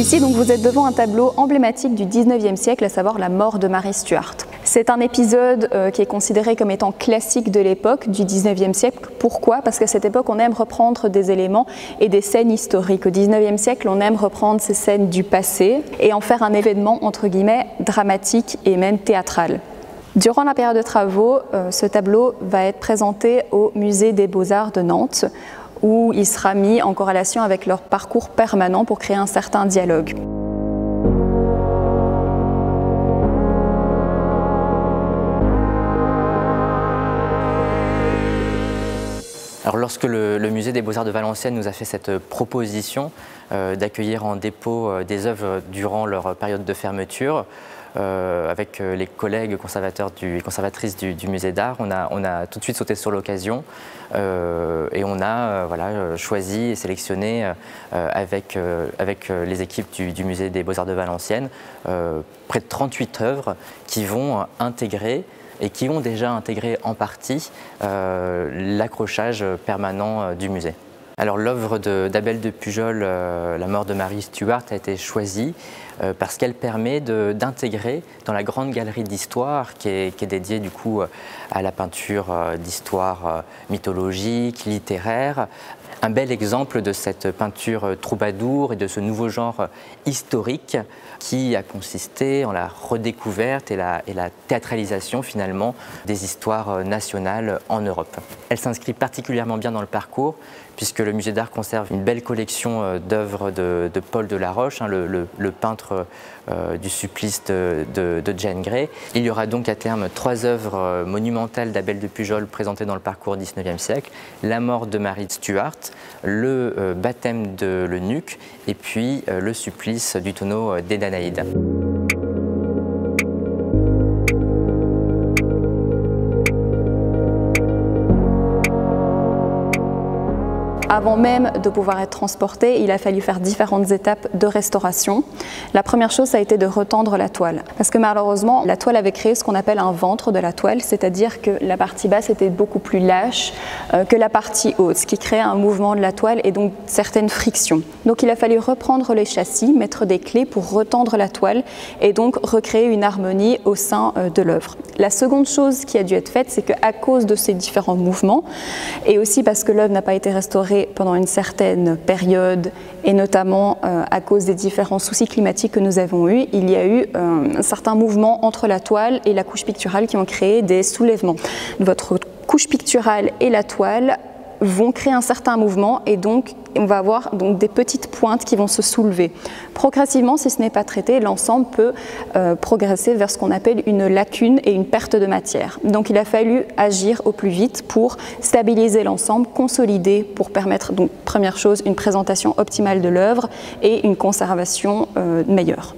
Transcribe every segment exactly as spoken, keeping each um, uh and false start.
Ici, donc, vous êtes devant un tableau emblématique du dix-neuvième siècle, à savoir la mort de Mary Stuart. C'est un épisode euh, qui est considéré comme étant classique de l'époque, du dix-neuvième siècle. Pourquoi? Parce qu'à cette époque, on aime reprendre des éléments et des scènes historiques. Au dix-neuvième siècle, on aime reprendre ces scènes du passé et en faire un événement, entre guillemets, dramatique et même théâtral. Durant la période de travaux, euh, ce tableau va être présenté au Musée des Beaux-Arts de Nantes, où il sera mis en corrélation avec leur parcours permanent pour créer un certain dialogue. Alors, lorsque le, le Musée des Beaux-Arts de Valenciennes nous a fait cette proposition euh, d'accueillir en dépôt euh, des œuvres durant leur période de fermeture, euh, avec euh, les collègues conservateurs du, conservatrices du, du musée d'art, on a, on a tout de suite sauté sur l'occasion euh, et on a euh, voilà, choisi et sélectionné euh, avec, euh, avec les équipes du, du Musée des Beaux-Arts de Valenciennes euh, près de trente-huit œuvres qui vont euh, intégrer et qui ont déjà intégré en partie euh, l'accrochage permanent euh, du musée. Alors l'œuvre d'Abel de, de Pujol, euh, La mort de Mary Stuart, a été choisie euh, parce qu'elle permet d'intégrer dans la grande galerie d'histoire qui est, qui est dédiée du coup à la peinture euh, d'histoire euh, mythologique, littéraire, un bel exemple de cette peinture troubadour et de ce nouveau genre historique qui a consisté en la redécouverte et la, et la théâtralisation finalement des histoires nationales en Europe. Elle s'inscrit particulièrement bien dans le parcours puisque le musée d'art conserve une belle collection d'œuvres de, de Paul Delaroche, hein, le, le, le peintre euh, du supplice de, de, de Jane Grey. Il y aura donc à terme trois œuvres monumentales d'Abel de Pujol présentées dans le parcours dix-neuvième siècle, La mort de Mary Stuart, le euh, baptême de l'eunuque et puis euh, le supplice du tonneau des Danaïdes. Avant même de pouvoir être transporté, il a fallu faire différentes étapes de restauration. La première chose, ça a été de retendre la toile. Parce que malheureusement, la toile avait créé ce qu'on appelle un ventre de la toile, c'est-à-dire que la partie basse était beaucoup plus lâche euh, que la partie haute, ce qui créait un mouvement de la toile et donc certaines frictions. Donc il a fallu reprendre les châssis, mettre des clés pour retendre la toile et donc recréer une harmonie au sein euh, de l'œuvre. La seconde chose qui a dû être faite, c'est qu'à cause de ces différents mouvements, et aussi parce que l'œuvre n'a pas été restaurée pendant une certaine période, et notamment euh, à cause des différents soucis climatiques que nous avons eus, il y a eu euh, un certain mouvement entre la toile et la couche picturale qui ont créé des soulèvements. Votre couche picturale et la toile vont créer un certain mouvement et donc on va avoir donc des petites pointes qui vont se soulever. Progressivement, si ce n'est pas traité, l'ensemble peut euh, progresser vers ce qu'on appelle une lacune et une perte de matière. Donc il a fallu agir au plus vite pour stabiliser l'ensemble, consolider pour permettre, donc première chose, une présentation optimale de l'œuvre et une conservation euh, meilleure.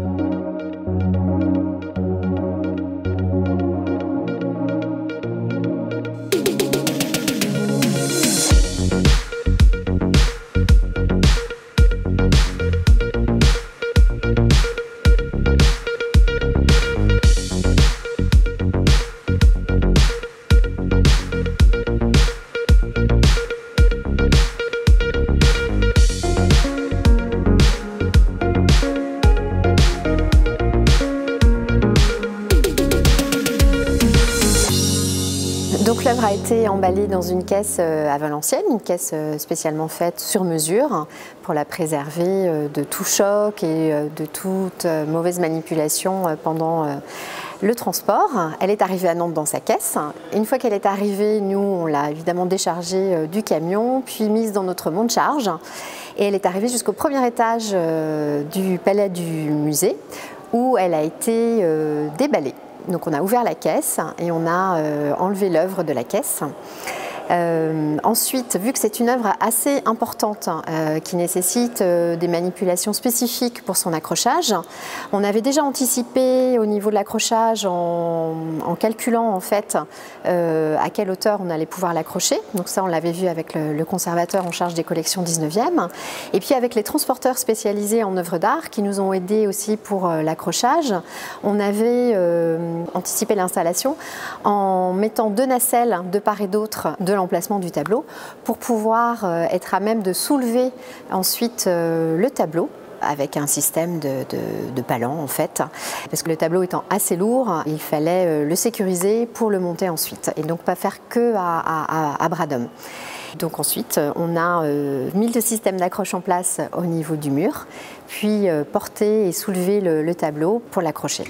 Donc l'œuvre a été emballée dans une caisse à Valenciennes, une caisse spécialement faite sur mesure pour la préserver de tout choc et de toute mauvaise manipulation pendant le transport. Elle est arrivée à Nantes dans sa caisse. Une fois qu'elle est arrivée, nous on l'a évidemment déchargée du camion, puis mise dans notre monte-charge. Et elle est arrivée jusqu'au premier étage du palais du musée où elle a été déballée. Donc on a ouvert la caisse et on a euh, enlevé l'œuvre de la caisse. Euh, ensuite, vu que c'est une œuvre assez importante euh, qui nécessite euh, des manipulations spécifiques pour son accrochage, on avait déjà anticipé au niveau de l'accrochage en, en calculant en fait euh, à quelle hauteur on allait pouvoir l'accrocher. Donc ça, on l'avait vu avec le, le conservateur en charge des collections dix-neuvième. Et puis avec les transporteurs spécialisés en œuvres d'art qui nous ont aidés aussi pour euh, l'accrochage, on avait euh, anticipé l'installation en mettant deux nacelles de part et d'autre de l'emplacement du tableau pour pouvoir euh, être à même de soulever ensuite euh, le tableau avec un système de, de, de palans en fait. Parce que le tableau étant assez lourd, il fallait le sécuriser pour le monter ensuite et donc pas faire que à, à, à bras d'homme. Donc ensuite, on a euh, mis le système d'accroche en place au niveau du mur, puis euh, porter et soulever le, le tableau pour l'accrocher.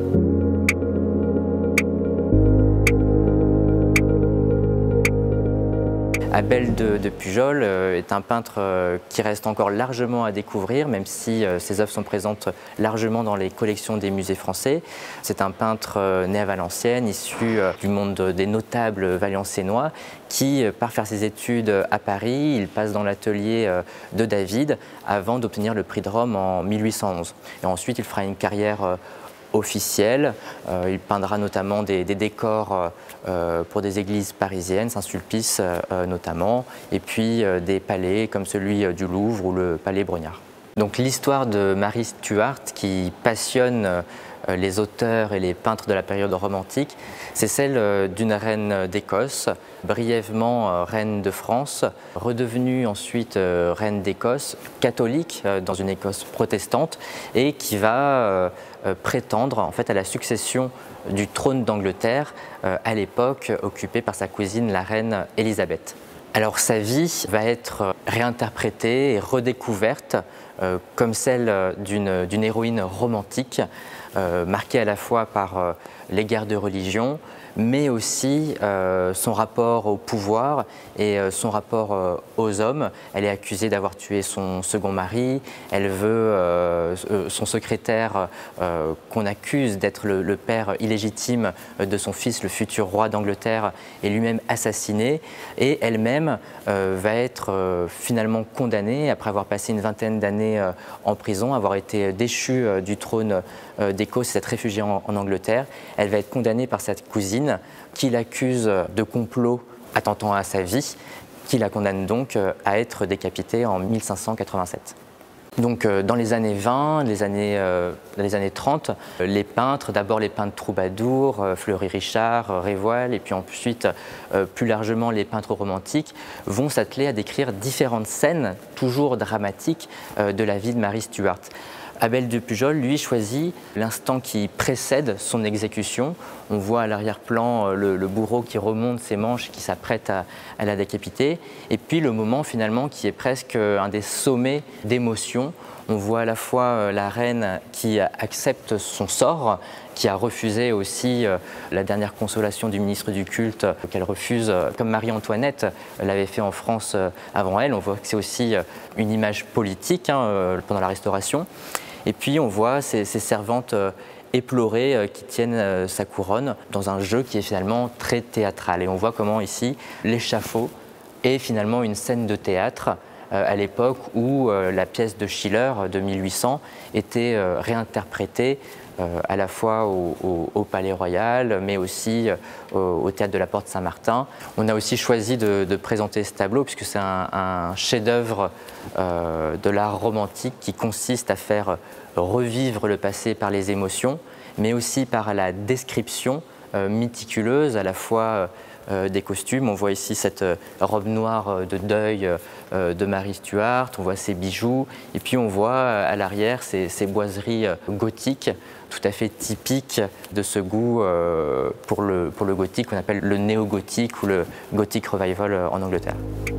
Abel de, de Pujol euh, est un peintre euh, qui reste encore largement à découvrir, même si euh, ses œuvres sont présentes largement dans les collections des musées français. C'est un peintre euh, né à Valenciennes, issu euh, du monde des notables valenciennois, qui euh, part faire ses études à Paris. Il passe dans l'atelier euh, de David avant d'obtenir le prix de Rome en mille huit cent onze. Et ensuite, il fera une carrière euh, officiel. Euh, il peindra notamment des, des décors euh, pour des églises parisiennes, Saint-Sulpice euh, notamment, et puis euh, des palais comme celui du Louvre ou le palais Brongniart. Donc l'histoire de Mary Stuart qui passionne euh, les auteurs et les peintres de la période romantique, c'est celle euh, d'une reine d'Écosse, brièvement euh, reine de France, redevenue ensuite euh, reine d'Écosse, catholique euh, dans une Écosse protestante, et qui va euh, euh, prétendre en fait à la succession du trône d'Angleterre euh, à l'époque occupé par sa cousine la reine Élisabeth. Alors sa vie va être réinterprétée et redécouverte euh, comme celle d'une d'une héroïne romantique, euh, marquée à la fois par euh, les guerres de religion, mais aussi euh, son rapport au pouvoir et euh, son rapport euh, aux hommes. Elle est accusée d'avoir tué son second mari, elle veut euh, son secrétaire euh, qu'on accuse d'être le, le père illégitime de son fils, le futur roi d'Angleterre, est lui-même assassiné, et elle-même euh, va être euh, finalement condamnée après avoir passé une vingtaine d'années euh, en prison, avoir été déchue euh, du trône euh, d'Écosse et s'être réfugiée en, en Angleterre. Elle va être condamnée par sa cousine qui l'accuse de complot attentant à sa vie, qui la condamne donc à être décapitée en mille cinq cent quatre-vingt-sept. Donc dans les années vingt, les années, euh, les années trente, les peintres, d'abord les peintres troubadours, Fleury Richard, Révoil, et puis ensuite euh, plus largement les peintres romantiques, vont s'atteler à décrire différentes scènes, toujours dramatiques, euh, de la vie de Mary Stuart. Abel de Pujol, lui, choisit l'instant qui précède son exécution. On voit à l'arrière-plan le, le bourreau qui remonte ses manches, qui s'apprête à, à la décapiter. Et puis le moment finalement qui est presque un des sommets d'émotion. On voit à la fois la reine qui accepte son sort, qui a refusé aussi la dernière consolation du ministre du culte, qu'elle refuse, comme Marie-Antoinette l'avait fait en France avant elle. On voit que c'est aussi une image politique hein, pendant la Restauration. Et puis on voit ces, ces servantes éplorées qui tiennent sa couronne dans un jeu qui est finalement très théâtral. Et on voit comment ici l'échafaud est finalement une scène de théâtre à l'époque où la pièce de Schiller de mille huit cents était réinterprétée à la fois au, au, au Palais Royal, mais aussi au, au Théâtre de la Porte Saint-Martin. On a aussi choisi de, de présenter ce tableau puisque c'est un, un chef-d'œuvre euh, de l'art romantique qui consiste à faire revivre le passé par les émotions, mais aussi par la description euh, méticuleuse à la fois euh, des costumes. On voit ici cette robe noire de deuil euh, de Mary Stuart, on voit ses bijoux, et puis on voit à l'arrière ces, ces boiseries gothiques tout à fait typiques de ce goût euh, pour, le, pour le gothique qu'on appelle le néo-gothique ou le gothic revival en Angleterre.